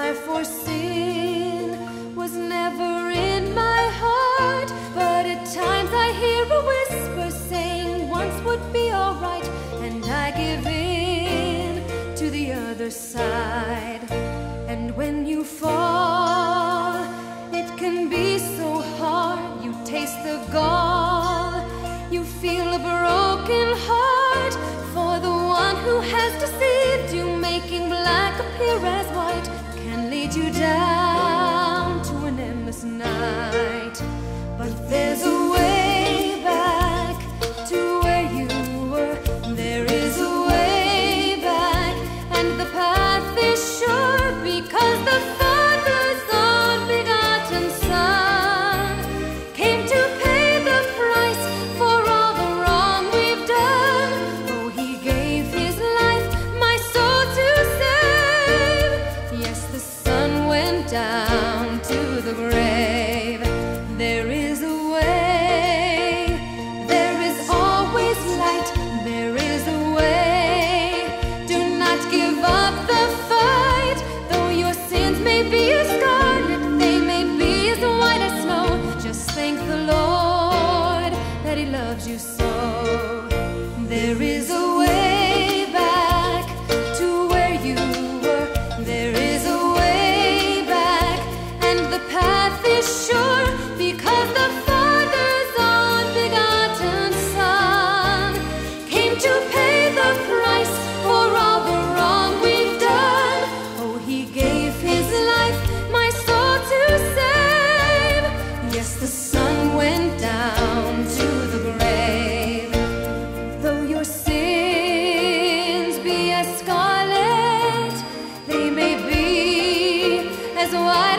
desire for sin was never in my heart, but at times I hear a whisper saying once would be alright, and I give in to the other side. And when you fall, it can be so hard. You taste the gall, you feel a broken heart for the one who has deceived you, making black appear as white, can lead you down to an endless night. But there's a way back to where you were. There is a way back, and the path is sure, because the Father's unbegotten Son came to pay the price for all the wrong we've done. Oh, he gave his life, my soul to save. Yes, the sun went down to the grave. There is a way, there is always light, there is a way. Do not give up the fight, though your sins may be as scarlet, they may be as white as snow. Just thank the Lord that he loves you so. There is a way back to where you were. There is a way back, and the path is sure, because the Father's unbegotten Son came to pay the price for all the wrong we've done. Oh, he gave his life, my soul to save. Yes, the sun went down to the grave. Though your sins be as scarlet, they may be as white